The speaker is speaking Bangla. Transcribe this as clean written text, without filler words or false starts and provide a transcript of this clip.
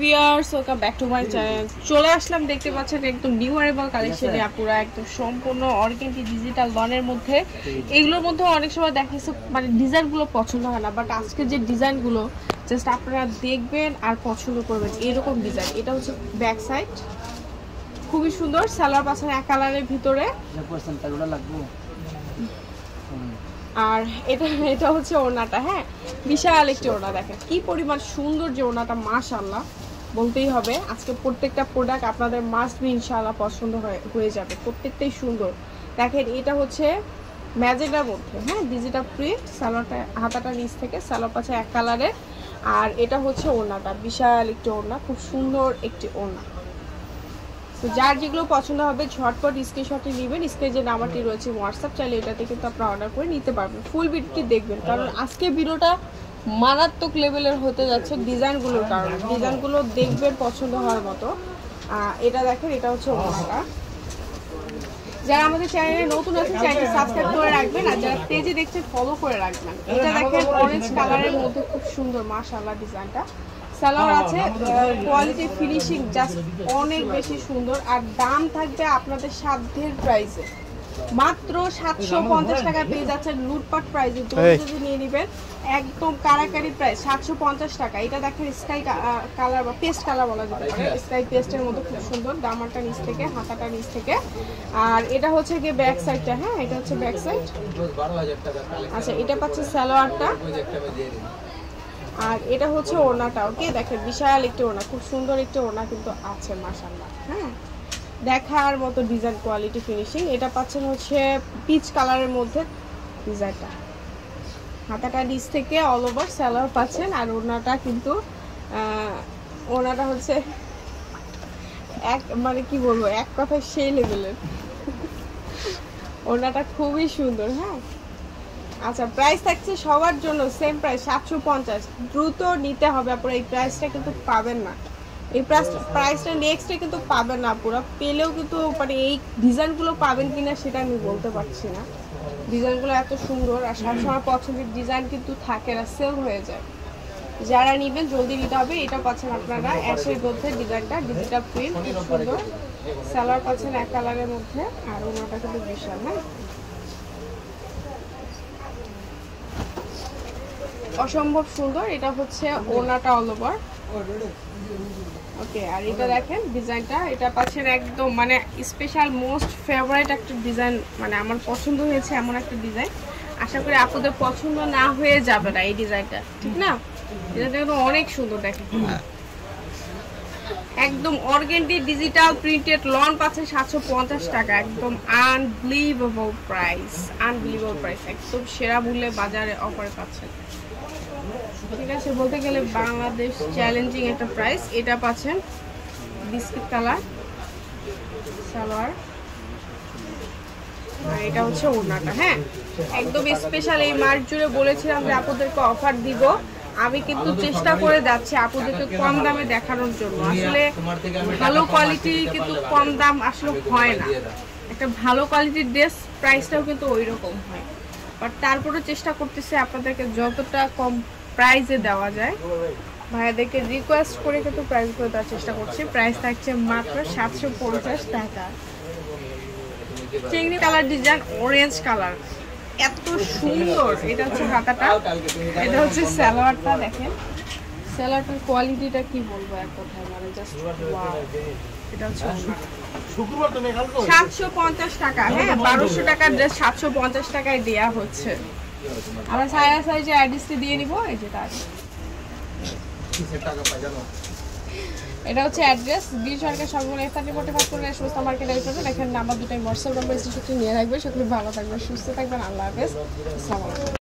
Viewers, welcome back to my channel. চলে আসলাম, দেখতে পাচ্ছেন একদম নিউ অ্যারাইভাল কালেকশনে পুরো একদম সম্পূর্ণ অর্গানটি ডিজিটাল লনের মধ্যে। এগুলোর মধ্যে অনেক সময় দেখাইছে মানে ডিজাইনগুলো পছন্দ হয় না, বাট আজকে যে ডিজাইনগুলো জাস্ট আপনারা দেখবেন আর পছন্দ করবেন এরকম ডিজাইন। এটা হচ্ছে ব্যাক সাইড, খুবই সুন্দর। সালোয়ার পাচ্ছেন এক কালারের ভিতরে, আর এটা হচ্ছে ওড়নাটা। হ্যাঁ, বিশাল একটি ওড়না, দেখেন কি পরিমাণ সুন্দর যে ওড়নাটা, মাশাআল্লাহ বলতেই হবে। আজকে প্রত্যেকটা প্রোডাক্ট আপনাদের মাস্ট বি ইনশাআল্লাহ পছন্দ হয়ে যাবে, প্রত্যেকটাই সুন্দর। দেখেন এটা হচ্ছে ম্যাজেন্টার মধ্যে, হ্যাঁ, ডিজিটাল প্রিন্ট। সালোয়ারটা হাতাটা নিচ থেকে, সালোয়ার পাচ্ছে এক কালারে, আর এটা হচ্ছে ওড়নাটা, বিশাল একটি ওড়না, খুব সুন্দর একটি ওড়না। তো যার যেগুলো পছন্দ হবে ঝটপট স্ক্রিনশটে নেবেন। স্ক্রিনে যে নাম্বারটি রয়েছে হোয়াটসঅ্যাপ, চাইলে এটাতে কিন্তু আপনারা অর্ডার করে নিতে পারবেন। ফুল ভিডিওটি দেখবেন, কারণ আজকে ভিডিওটা মারাত্মক লেভেলের হতে যাচ্ছে ডিজাইনগুলোর কারণে। ডিজাইনগুলো দেখবেন পছন্দ হওয়ার মতো। এটা দেখেন, এটা হচ্ছে ওড়নাটা। যারা আমাদের চ্যানেলে নতুন আছে চ্যানেলটি সাবস্ক্রাইব করে রাখবেন, আর যারা পেজে দেখছেন ফলো করে রাখবেন। এটা দেখেন অরেঞ্জ কালারের মধ্যে, খুব সুন্দর মাশাআল্লাহ ডিজাইনটা। সালোয়ার আছে, কোয়ালিটি ফিনিশিং জাস্ট অনেক বেশি সুন্দর। আর দাম থাকবে আপনাদের সাধ্যের প্রাইসে, মাত্র 750 টাকা পেয়ে যাচ্ছে লুটপাট প্রাইসে। যদি নিয়ে নেবেন একদম কারাকারি প্রাইস 750 টাকা। এটা দেখেন স্কাই কালার বা পেস্ট কালার বলা যেতে পারে, স্কাই পেস্টের মধ্যে খুব সুন্দর। দামারটা নিচ থেকে, হাতাটা নিচ থেকে, আর এটা হচ্ছে গিয়ে ব্যাক সাইডটা। হ্যাঁ, এটা হচ্ছে ব্যাক সাইড। আচ্ছা, এটা পাচ্ছে সালোয়ারটা, আর এটা হচ্ছে ওড়নাটা। ওকে, দেখেন বিশাল একটি ওড়না, খুব সুন্দর একটি ওড়না কিন্তু আছে মাশাআল্লাহ। হ্যাঁ, দেখার মতো ডিজাইন, কোয়ালিটি ফিনিশিং। এটা পাচ্ছেন হচ্ছে পিচ কালারের মধ্যে ডিজাইনটা, হাতাটা নিচ থেকে অল ওভার সালোয়ার পাচ্ছেন, আর ওড়নাটা কিন্তু ওড়নাটা হচ্ছে এক মানে কি বলবো, এক কথায় সেই লেভেলের। ওড়নাটা খুবই সুন্দর। হ্যাঁ, আচ্ছা, প্রাইস থাকছে সবার জন্য সেম প্রাইস 750। দ্রুত নিতে হবে আপনারা, এই প্রাইসটা কিন্তু পাবেন না। এই প্রাইসটা নেক্সটে কিন্তু পাবেন না পুরো। পেলেও কিন্তু মানে এই ডিজাইনগুলো পাবেন কিনা সেটা আমি বলতে পারছি না। ডিজাইনগুলো এত সুন্দর, আর সবসময় পছন্দের ডিজাইন কিন্তু থাকে না, সেল হয়ে যায়। যারা নেবেন জলদি নিতে হবে। এটা পাচ্ছেন আপনারা অ্যাশের মধ্যে ডিজাইনটা, ডিজিটাল প্রিন্ট, খুব সুন্দর। সালোয়ার পাচ্ছেন এক কালারের মধ্যে, আর ওনাটা কিন্তু বিশাল। হ্যাঁ, অসম্ভব সুন্দর। এটা হচ্ছে ওড়নাটা অল ওভার। ওকে, আর এটা দেখেন ডিজাইনটা, এটা পাচ্ছেন একদম মানে স্পেশাল মোস্ট ফেভারিট একটা ডিজাইন, মানে আমার পছন্দ হয়েছে এমন একটা ডিজাইন। আশা করি আপনাদের পছন্দ না হয়ে যাবে না এই ডিজাইনটা, ঠিক না? এটা দেখুন অনেক সুন্দর, দেখেন একদম অর্গানটি ডিজিটাল প্রিন্টেড লন পাচ্ছেন 750 টাকা। একদম আনবিলিভেবল প্রাইস, আনবিলিভেবল প্রাইস, একদম সেরা মূল্যে বাজারে অফারে পাচ্ছেন। ঠিক আছে, বলতে গেলে বাংলাদেশ চ্যালেঞ্জিং একটা প্রাইস। এটা পাচ্ছেন বিস্কিট কালার সালোয়ার, আর এটা হচ্ছে ওড়নাটা। হ্যাঁ, একদম স্পেশাল। এই মাস জুড়ে বলেছিলাম যে আপনাদেরকে অফার দিব, আমি কিন্তু চেষ্টা করে যাচ্ছি আপনাদেরকে কম দামে দেখানোর জন্য। আসলে ভালো কোয়ালিটি কিন্তু কম দাম আসলে হয় না। একটা ভালো কোয়ালিটির ড্রেস প্রাইসটাও কিন্তু ওই রকম হয়, বাট তারপরে চেষ্টা করতেছি আপনাদেরকে যতটা কম প্রাইসে দেওয়া যায়। ভাইয়াদেরকে রিকোয়েস্ট করে কিন্তু প্রাইস করে দেওয়ার চেষ্টা করছি। প্রাইস থাকছে মাত্র 750 টাকা। চিংড়ি কালার ডিজাইন, অরেঞ্জ কালার, এত সুন্দর। এটা হচ্ছে হাতাটা, এটা হচ্ছে সালোয়ারটা। দেখেন সালোয়ারটার কোয়ালিটিটা কি বলবো এক কথায়, মানে জাস্ট ওয়াও। এটা হচ্ছে 750 টাকা। হ্যাঁ, 1200 টাকার ড্রেস 750 টাকায় দেওয়া হচ্ছে। আমরা সায়া সাইজে অ্যাড্রেসটি দিয়ে নিব, এই যে তার। এটা হচ্ছে অ্যাড্রেস, বীর সরকার সর্বমূল্য 45 করে সুস্থ মার্কেটের ভিতরে। দেখেন নাম্বার দুটাই হোয়াটসঅ্যাপ নাম্বার, স্ক্রিনশট নিয়ে রাখবেন। সকলে ভালো থাকবেন, সুস্থ থাকবেন। আল্লাহ হাফেজ, আসসালামু আলাইকুম।